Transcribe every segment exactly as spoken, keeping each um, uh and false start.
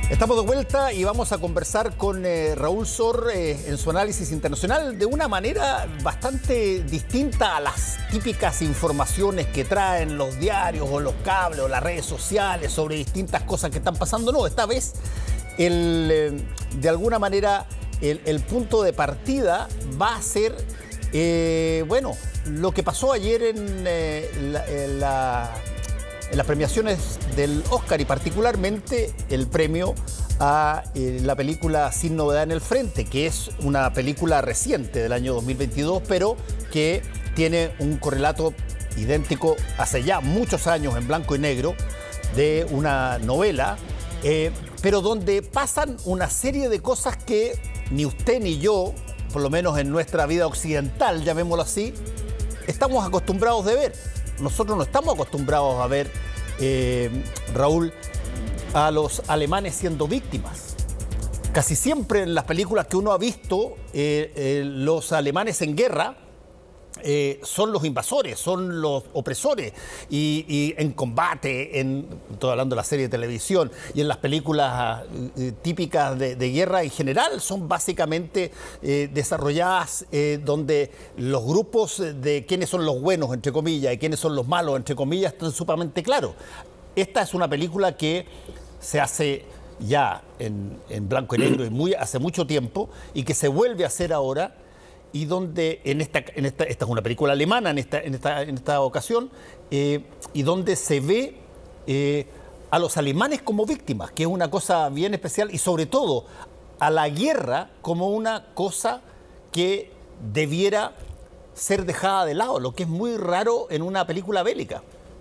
Estamos de vuelta y vamos a conversar con eh, Raúl Sor eh, en su análisis internacional de una manera bastante distinta a las típicas informaciones que traen los diarios o los cables o las redes sociales sobre distintas cosas que están pasando. No, esta vez el, eh, de alguna manera el, el punto de partida va a ser, eh, bueno, lo que pasó ayer en, eh, la, en la... en las premiaciones del Oscar y particularmente el premio a eh, la película Sin Novedad en el Frente, que es una película reciente del año dos mil veintidós, pero que tiene un correlato idéntico hace ya muchos años en blanco y negro de una novela, eh, pero donde pasan una serie de cosas que ni usted ni yo, por lo menos en nuestra vida occidental, llamémoslo así, estamos acostumbrados de ver. Nosotros no estamos acostumbrados a ver, eh, Raúl, a los alemanes siendo víctimas. Casi siempre en las películas que uno ha visto, eh, eh, los alemanes en guerra eh, son los invasores, son los opresores. Y, y en combate, en, estoy hablando de la serie de televisión, y en las películas eh, típicas de, de guerra en general, son básicamente eh, desarrolladas eh, donde los grupos de quiénes son los buenos, entre comillas, y quiénes son los malos, entre comillas, están sumamente claros. Esta es una película que se hace ya en, en blanco y negro y muy, hace mucho tiempo, y que se vuelve a hacer ahora, y donde en esta, en esta, esta es una película alemana en esta, en esta, en esta ocasión, eh, y donde se ve eh, a los alemanes como víctimas, que es una cosa bien especial, y sobre todo a la guerra como una cosa que debiera ser dejada de lado, lo que es muy raro en una película bélica.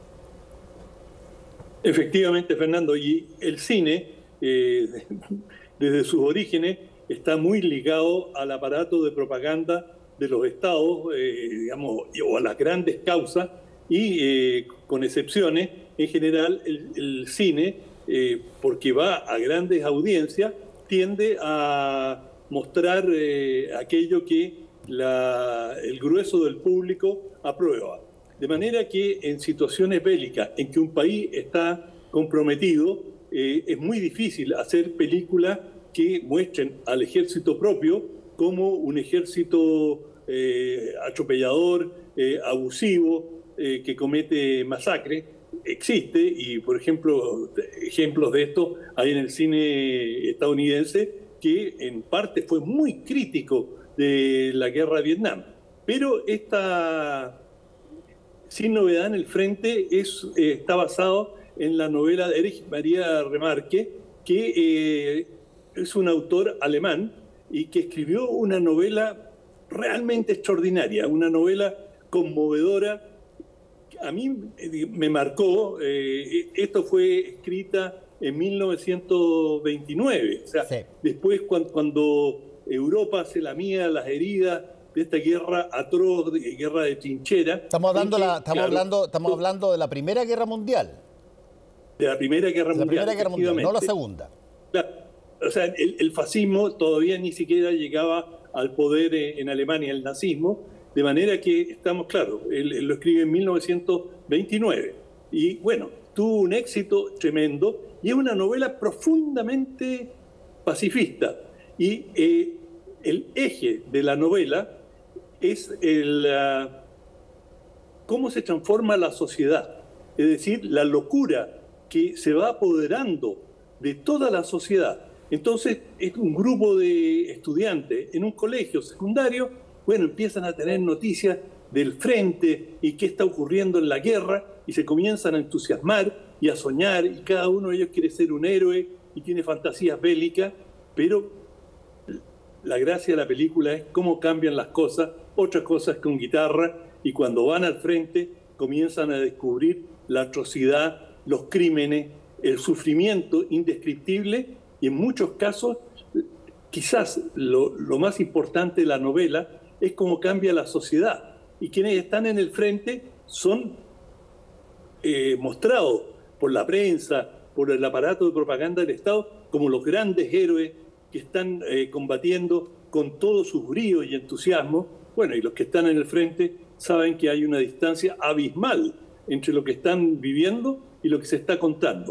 Efectivamente, Fernando, y el cine, eh, desde sus orígenes, está muy ligado al aparato de propaganda de los estados, eh, digamos, o a las grandes causas, y eh, con excepciones, en general, el, el cine, eh, porque va a grandes audiencias, tiende a mostrar eh, aquello que la, el grueso del público aprueba. De manera que en situaciones bélicas en que un país está comprometido, eh, es muy difícil hacer películas que muestren al ejército propio como un ejército eh, atropellador, eh, abusivo, eh, que comete masacres. Existe, y por ejemplo, ejemplos de esto hay en el cine estadounidense, que en parte fue muy crítico de la guerra de Vietnam. Pero esta Sin Novedad en el Frente es, eh, está basado en la novela de Erich Maria Remarque, que eh, es un autor alemán y que escribió una novela realmente extraordinaria, una novela conmovedora. A mí me marcó, eh, esto fue escrita en mil novecientos veintinueve, o sea, sí. Después cuando, cuando Europa se lamía las heridas de esta guerra atroz, de, guerra de trinchera. Estamos, hablando, que, la, estamos, claro, hablando, estamos hablando de la Primera Guerra Mundial. De la Primera Guerra de la Mundial. Primera Guerra Mundial, no la Segunda. Claro. O sea, el, el fascismo todavía ni siquiera llegaba al poder en Alemania, el nazismo, de manera que estamos claros, él, él lo escribe en mil novecientos veintinueve. Y bueno, tuvo un éxito tremendo y es una novela profundamente pacifista. Y eh, el eje de la novela es el, uh, cómo se transforma la sociedad, es decir, la locura que se va apoderando de toda la sociedad. Entonces, es un grupo de estudiantes en un colegio secundario, bueno, empiezan a tener noticias del frente y qué está ocurriendo en la guerra, y se comienzan a entusiasmar y a soñar, y cada uno de ellos quiere ser un héroe y tiene fantasías bélicas, pero la gracia de la película es cómo cambian las cosas, otras cosas con guitarra, y cuando van al frente comienzan a descubrir la atrocidad, los crímenes, el sufrimiento indescriptible, y en muchos casos, quizás lo, lo más importante de la novela es cómo cambia la sociedad. Y quienes están en el frente son eh, mostrados por la prensa, por el aparato de propaganda del Estado, como los grandes héroes que están eh, combatiendo con todo su brío y entusiasmo. Bueno, y los que están en el frente saben que hay una distancia abismal entre lo que están viviendo y lo que se está contando.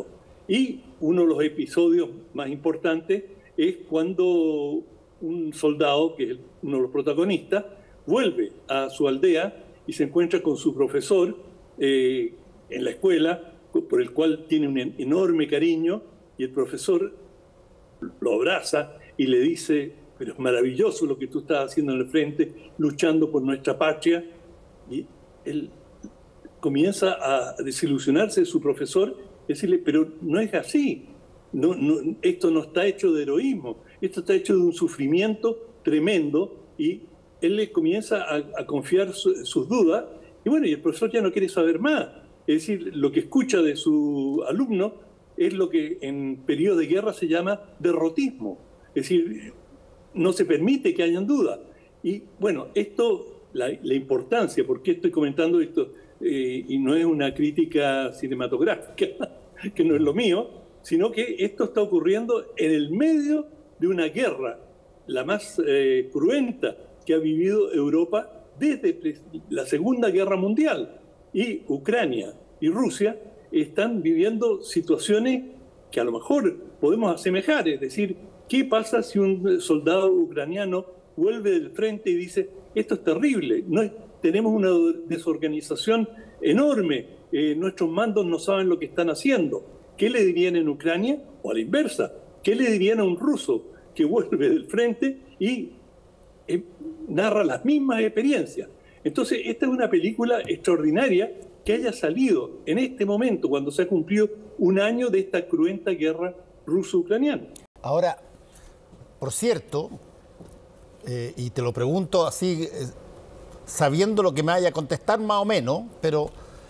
Y uno de los episodios más importantes es cuando un soldado, que es uno de los protagonistas, vuelve a su aldea y se encuentra con su profesor eh, en la escuela, por el cual tiene un enorme cariño, y el profesor lo abraza y le dice: pero es maravilloso lo que tú estás haciendo en el frente, luchando por nuestra patria. Y él comienza a desilusionarse de su profesor, decirle: pero no es así, no, no, esto no está hecho de heroísmo, esto está hecho de un sufrimiento tremendo. Y él le comienza a, a confiar su, sus dudas, y bueno, y el profesor ya no quiere saber más. Es decir, lo que escucha de su alumno es lo que en periodo de guerra se llama derrotismo. Es decir, no se permite que hayan dudas. Y bueno, esto, la, la importancia, ¿por qué estoy comentando esto? Eh, y no es una crítica cinematográfica, que no es lo mío, sino que esto está ocurriendo en el medio de una guerra, la más eh, cruenta que ha vivido Europa desde la Segunda Guerra Mundial. Y Ucrania y Rusia están viviendo situaciones que a lo mejor podemos asemejar. Es decir, ¿qué pasa si un soldado ucraniano vuelve del frente y dice: esto es terrible, no, tenemos una desorganización enorme, eh, nuestros mandos no saben lo que están haciendo? ¿Qué le dirían en Ucrania? O a la inversa, ¿qué le dirían a un ruso que vuelve del frente y eh, narra las mismas experiencias? Entonces, esta es una película extraordinaria que haya salido en este momento, cuando se ha cumplido un año de esta cruenta guerra ruso-ucraniana. Ahora, por cierto, eh, y te lo pregunto así, eh, sabiendo lo que me vaya a contestar más o menos, pero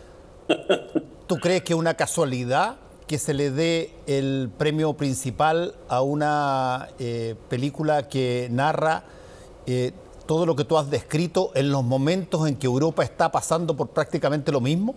¿tú crees que es una casualidad que se le dé el premio principal a una eh, película que narra eh, todo lo que tú has descrito en los momentos en que Europa está pasando por prácticamente lo mismo?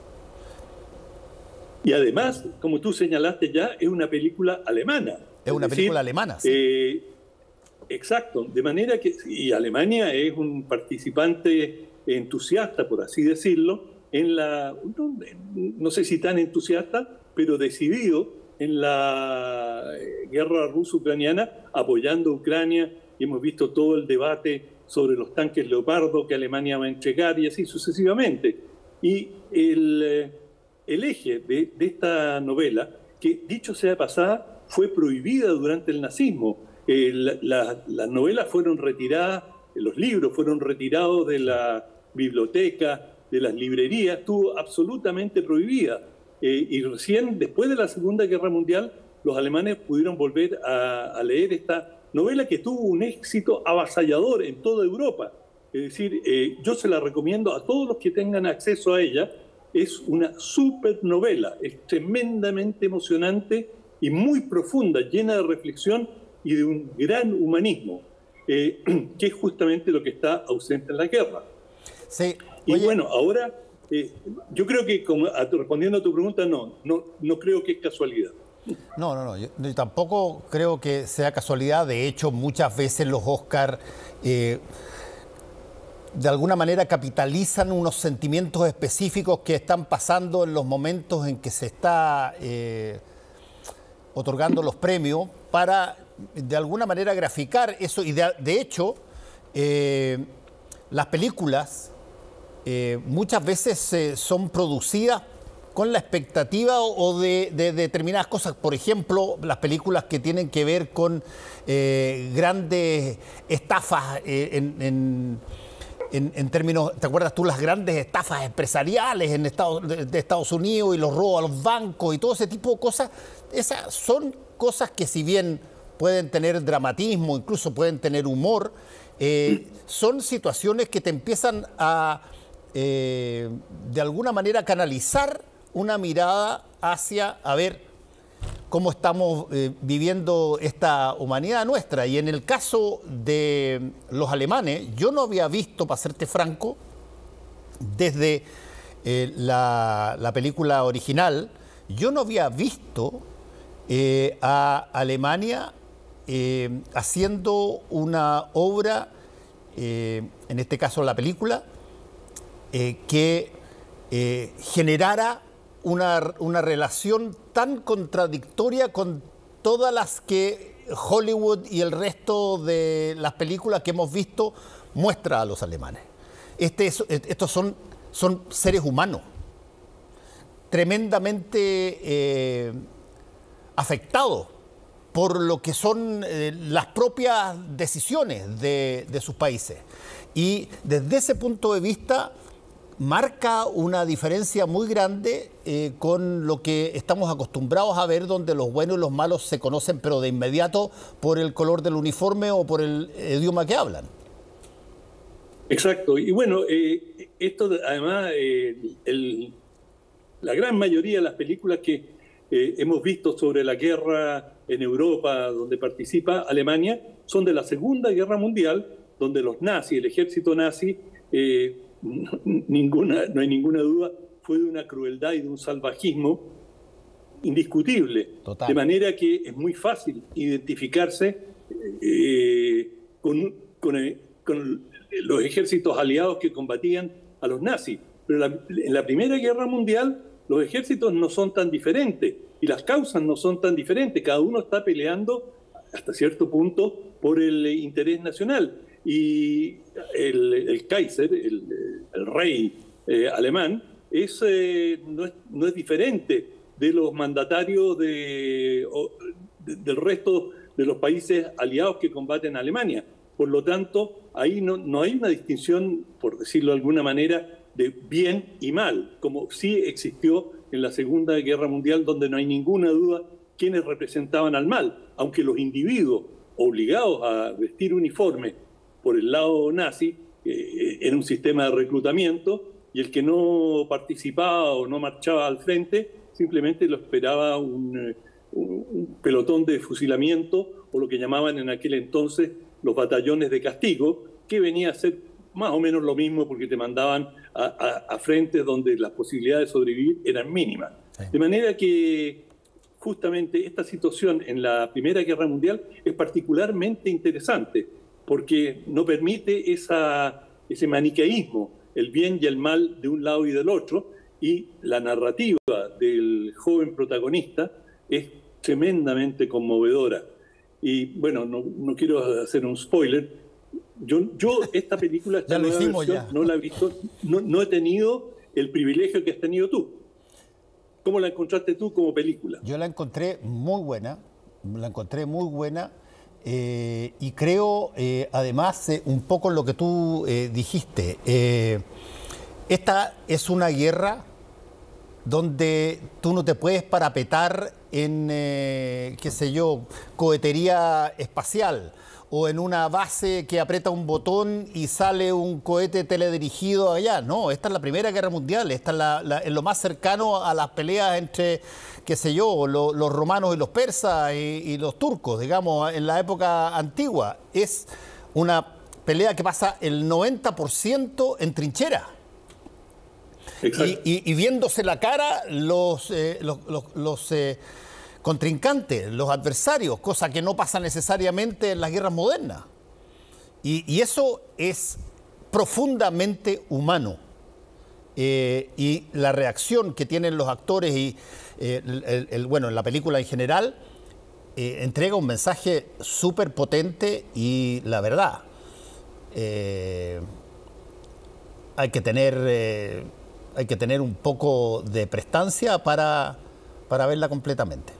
Y además, como tú señalaste ya, es una película alemana. Es una es película decir, alemana, sí. Eh, exacto, de manera que, y Alemania es un participante entusiasta, por así decirlo, en la, no, no sé si tan entusiasta, pero decidido en la guerra ruso-ucraniana, apoyando a Ucrania. Y hemos visto todo el debate sobre los tanques Leopardo que Alemania va a entregar y así sucesivamente. Y el, el eje de, de esta novela, que dicho sea pasada, fue prohibida durante el nazismo. Eh, la, la, las novelas fueron retiradas, los libros fueron retirados de la biblioteca, de las librerías, estuvo absolutamente prohibida. Eh, y recién, después de la Segunda Guerra Mundial, los alemanes pudieron volver a, a leer esta novela, que tuvo un éxito avasallador en toda Europa. Es decir, eh, yo se la recomiendo a todos los que tengan acceso a ella. Es una súper novela, es tremendamente emocionante y muy profunda, llena de reflexión y de un gran humanismo, eh, que es justamente lo que está ausente en la guerra. Sí. Y Oye, bueno, ahora, eh, yo creo que, como, a, respondiendo a tu pregunta, no, no, no creo que es casualidad. No, no, no, yo, yo tampoco creo que sea casualidad. De hecho, muchas veces los Oscar eh, de alguna manera capitalizan unos sentimientos específicos que están pasando en los momentos en que se está eh, otorgando los premios, para de alguna manera graficar eso. Y de, de hecho, eh, las películas eh, muchas veces eh, son producidas con la expectativa o de, de, de determinadas cosas. Por ejemplo, las películas que tienen que ver con eh, grandes estafas eh, en, en, en, en términos, ¿te acuerdas tú? Las grandes estafas empresariales en Estados, de, de Estados Unidos, y los robos a los bancos y todo ese tipo de cosas. Esas son cosas que, si bien pueden tener dramatismo, incluso pueden tener humor, eh, son situaciones que te empiezan a, eh, de alguna manera, canalizar una mirada hacia, a ver, cómo estamos eh, viviendo esta humanidad nuestra. Y en el caso de los alemanes, yo no había visto, para serte franco, desde eh, la, la película original, yo no había visto eh, a Alemania eh, haciendo una obra, eh, en este caso la película, eh, que eh, generara Una, una relación tan contradictoria con todas las que Hollywood y el resto de las películas que hemos visto muestra a los alemanes. Este es, estos son, son seres humanos, tremendamente eh, afectados por lo que son eh, las propias decisiones de, de sus países. Y desde ese punto de vista marca una diferencia muy grande eh, con lo que estamos acostumbrados a ver, donde los buenos y los malos se conocen, pero de inmediato por el color del uniforme o por el idioma que hablan. Exacto. Y bueno, eh, esto además, eh, el, la gran mayoría de las películas que eh, hemos visto sobre la guerra en Europa, donde participa Alemania, son de la Segunda Guerra Mundial, donde los nazis, el ejército nazi, eh, ninguna, no hay ninguna duda, fue de una crueldad y de un salvajismo indiscutible. Total. De manera que es muy fácil identificarse eh, con, con, con los ejércitos aliados que combatían a los nazis. Pero la, en la Primera Guerra Mundial los ejércitos no son tan diferentes y las causas no son tan diferentes. Cada uno está peleando hasta cierto punto por el interés nacional. Y el, el Kaiser, el, el rey eh, alemán, es, eh, no, es, no es diferente de los mandatarios de, o, de, del resto de los países aliados que combaten a Alemania. Por lo tanto, ahí no, no hay una distinción, por decirlo de alguna manera, de bien y mal, como sí existió en la Segunda Guerra Mundial, donde no hay ninguna duda quiénes representaban al mal, aunque los individuos obligados a vestir uniforme por el lado nazi, eh, era un sistema de reclutamiento, y el que no participaba o no marchaba al frente, simplemente lo esperaba un, un, un pelotón de fusilamiento, o lo que llamaban en aquel entonces los batallones de castigo, que venía a ser más o menos lo mismo porque te mandaban a, a, a frentes donde las posibilidades de sobrevivir eran mínimas. Sí. De manera que justamente esta situación en la Primera Guerra Mundial es particularmente interesante, porque no permite esa, ese maniqueísmo, el bien y el mal de un lado y del otro, y la narrativa del joven protagonista es tremendamente conmovedora. Y bueno, no, no quiero hacer un spoiler, yo, yo esta película, esta nueva versión, ya. no la he visto, no, no he tenido el privilegio que has tenido tú. ¿Cómo la encontraste tú como película? Yo la encontré muy buena, la encontré muy buena. Eh, y creo, eh, además, eh, un poco lo que tú eh, dijiste, eh, esta es una guerra donde tú no te puedes parapetar en, eh, qué sé yo, cohetería espacial o en una base que aprieta un botón y sale un cohete teledirigido allá. No, esta es la Primera Guerra Mundial, esta es, la, la, es lo más cercano a las peleas entre, qué sé yo, lo, los romanos y los persas y, y los turcos, digamos, en la época antigua. Es una pelea que pasa el noventa por ciento en trinchera. Y, y, y viéndose la cara los, eh, los, los, los eh, contrincantes, los adversarios, cosa que no pasa necesariamente en las guerras modernas. Y, y eso es profundamente humano. Eh, y la reacción que tienen los actores y eh, el, el, el, bueno, en la película en general eh, entrega un mensaje súper potente y la verdad eh, hay que tener eh, hay que tener un poco de prestancia para, para verla completamente.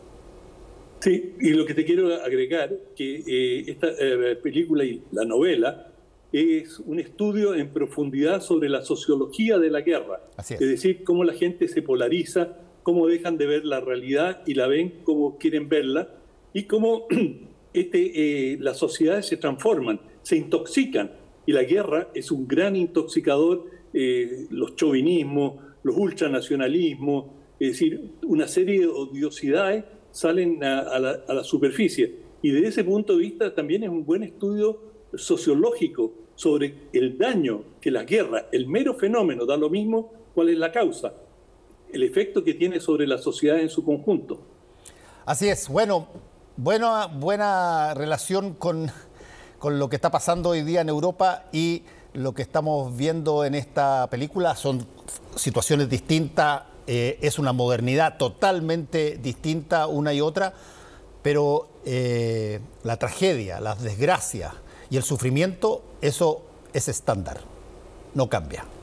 Sí, y lo que te quiero agregar, que eh, esta eh, película y la novela es un estudio en profundidad sobre la sociología de la guerra. Así es. Es decir, cómo la gente se polariza, cómo dejan de ver la realidad y la ven como quieren verla, y cómo este, eh, las sociedades se transforman, se intoxican, y la guerra es un gran intoxicador. Eh, los chauvinismos, los ultranacionalismos, es decir, una serie de odiosidades salen a, a, la, a la superficie. Y desde ese punto de vista también es un buen estudio sociológico sobre el daño que la guerra, el mero fenómeno, da lo mismo cuál es la causa, el efecto que tiene sobre la sociedad en su conjunto. Así es. Bueno, buena, buena relación con, con lo que está pasando hoy día en Europa y lo que estamos viendo en esta película. Son situaciones distintas, eh, es una modernidad totalmente distinta una y otra, pero eh, la tragedia, las desgracias y el sufrimiento, eso es estándar, no cambia.